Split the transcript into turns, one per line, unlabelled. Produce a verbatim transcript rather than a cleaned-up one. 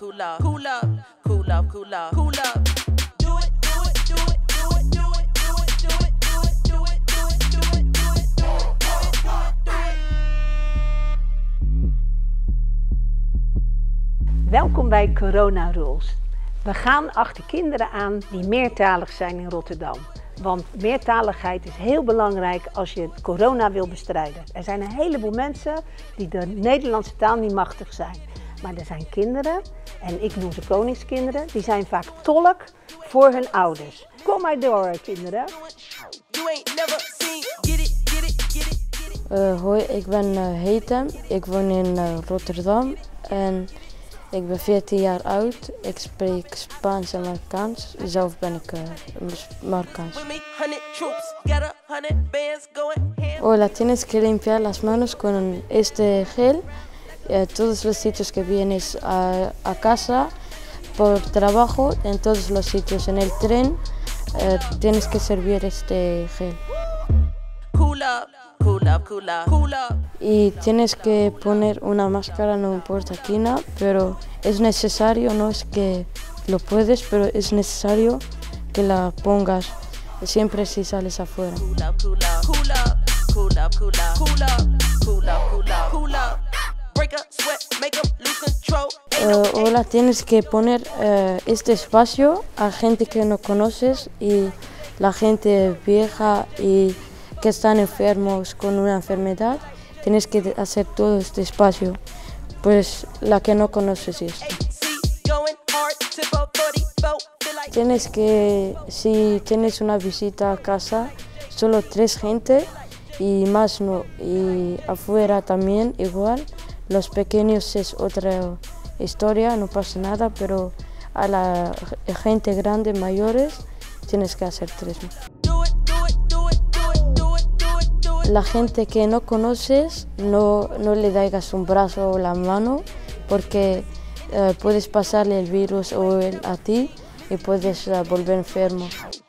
cool off, cool off, cool off, cool off, cool off. Do it, do it, do it, do it, do it, do it, do it, do it, do it, do it, do it, do it, do it, do it, do it.
Welkom bij Corona Rules. We gaan achter kinderen aan die meertalig zijn in Rotterdam. Want meertaligheid is heel belangrijk als je corona wil bestrijden. Er zijn een heleboel mensen die de Nederlandse taal niet machtig zijn. Maar er zijn kinderen, en ik noem ze koningskinderen, die zijn vaak tolk voor hun ouders. Kom maar door, kinderen.
Uh, hoi, ik ben uh, Hetem. Ik woon in uh, Rotterdam en ik ben veertien jaar oud. Ik spreek Spaans en Marokkaans. Zelf ben ik uh, Marokkaans. Hola, tienes que limpiar las manos con este gel. Eh, todos los sitios que vienes a, a casa, por trabajo, en todos los sitios, en el tren, eh, tienes que servir este gel.
Cool up, cool up, cool up, cool up.
Y tienes que poner una máscara, no importa quién, pero es necesario, no es que lo puedes, pero es necesario que la pongas siempre si sales afuera.
Cool up, cool up, cool up, cool up, cool up, cool up, cool up, cool up, cool up. Break up, sweat, make up, lose control.
Uh, hola, tienes que poner uh, este espacio a gente que no conoces y la gente vieja y que están enfermos con una enfermedad. Tienes que hacer todo este espacio, pues la que no conoces esto. Tienes que, si tienes una visita a casa, solo tres gente y más no, y afuera también igual. Los pequeños es otra historia, no pasa nada, pero a la gente grande, mayores, tienes que hacer tres. La gente que no conoces, no, no le daigas un brazo o la mano, porque uh, puedes pasarle el virus o el a ti y puedes uh, volver enfermo.